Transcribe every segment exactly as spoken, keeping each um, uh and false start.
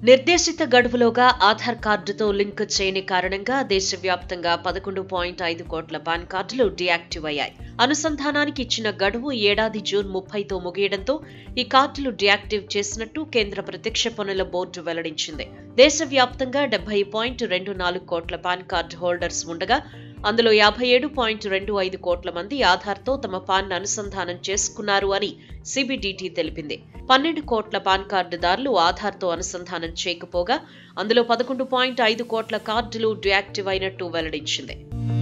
నిర్దేశిత గడువులోగా ఆధార్ కార్డుతో లింక్ చేయని కారణంగా దేశవ్యాప్తంగా పదకొండు పాయింట్ ఐదు కోట్ల పాన్ కార్డులు డీయాక్టివ్ అయ్యాయి. అనుసంధానానికి ఇచ్చిన గడువు ఏడాది జూన్ ముప్పైతో ముగియడంతో ఈ కార్డులు డీయాక్టివ్ చేసినట్టు కేంద్ర ప్రత్యక్ష పన్నుల బోర్డు వెల్లడించింది. దేశవ్యాప్తంగా డెబ్బై పాయింట్ రెండు నాలుగు కోట్ల పాన్ కార్డు హోల్డర్స్ ఉండగా అందులో యాభై ఏడు పాయింట్ రెండు ఐదు కోట్ల మంది ఆధార్తో తమ పాన్ అనుసంధానం చేసుకున్నారు అని సిబిడిటి తెలిపింది. పన్నెండు కోట్ల పాన్ కార్డుదారులు ఆధార్తో అనుసంధానం చేయకపోగా అందులో పదకొండు పాయింట్ ఐదు కోట్ల కార్డులు డీయాక్టివ్ అయినట్టు వెల్లడించింది.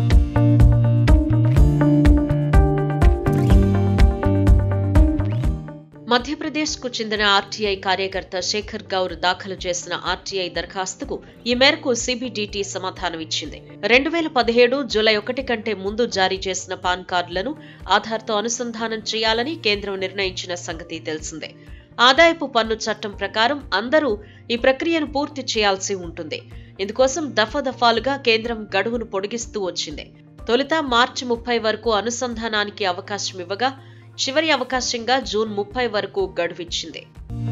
మధ్యప్రదేశ్ కు చెందిన ఆర్టీఐ కార్యకర్త శేఖర్ గౌర్ దాఖలు చేసిన ఆర్టీఐ దరఖాస్తుకు ఈ మేరకు సిబిడిటి సమాధానం ఇచ్చింది. రెండు వేల పదిహేడు జూలై ఒకటి కంటే ముందు జారీ చేసిన పాన్ కార్డులను ఆధార్తో అనుసంధానం చేయాలని కేంద్రం నిర్ణయించిన సంగతి తెలిసిందే. ఆదాయపు పన్ను చట్టం ప్రకారం అందరూ ఈ ప్రక్రియను పూర్తి చేయాల్సి ఉంటుంది. ఇందుకోసం దఫాదఫాలుగా కేంద్రం గడువును పొడిగిస్తూ వచ్చింది. తొలుత మార్చి ముప్పై వరకు అనుసంధానానికి అవకాశం ఇవ్వగా చివరి అవకాశంగా జూన్ ముప్పై వరకు గడువిచ్చింది.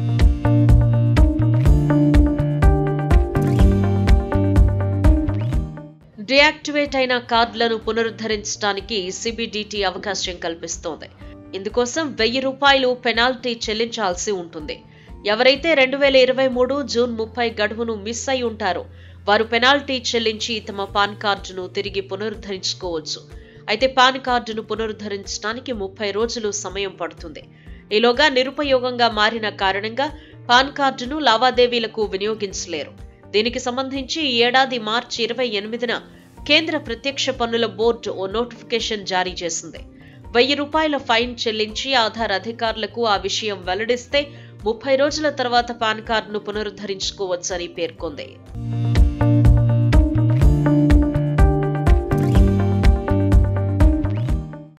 డీయాక్టివేట్ అయిన కార్డులను పునరుద్ధరించడానికి సిబిడిటి అవకాశం కల్పిస్తోంది. ఇందుకోసం వెయ్యి రూపాయలు పెనాల్టీ చెల్లించాల్సి ఉంటుంది. ఎవరైతే రెండు వేల ఇరవై మూడు జూన్ ముప్పై గడువును మిస్ అయి ఉంటారో వారు పెనాల్టీ చెల్లించి తమ పాన్ కార్డును తిరిగి పునరుద్ధరించుకోవచ్చు. అయితే పాన్ కార్డును పునరుద్ధరించడానికి ముప్పై రోజులు సమయం పడుతుంది. ఈలోగా నిరుపయోగంగా మారిన కారణంగా పాన్ కార్డును లావాదేవీలకు వినియోగించలేరు. దీనికి సంబంధించి ఈ ఏడాది మార్చి ఇరవై ఎనిమిదిన కేంద్ర ప్రత్యక్ష పన్నుల బోర్డు ఓ నోటిఫికేషన్ జారీ చేసింది. వెయ్యి రూపాయల ఫైన్ చెల్లించి ఆధార్ అధికారులకు ఆ విషయం వెల్లడిస్తే ముప్పై రోజుల తర్వాత పాన్ కార్డును పునరుద్ధరించుకోవచ్చని పేర్కొంది.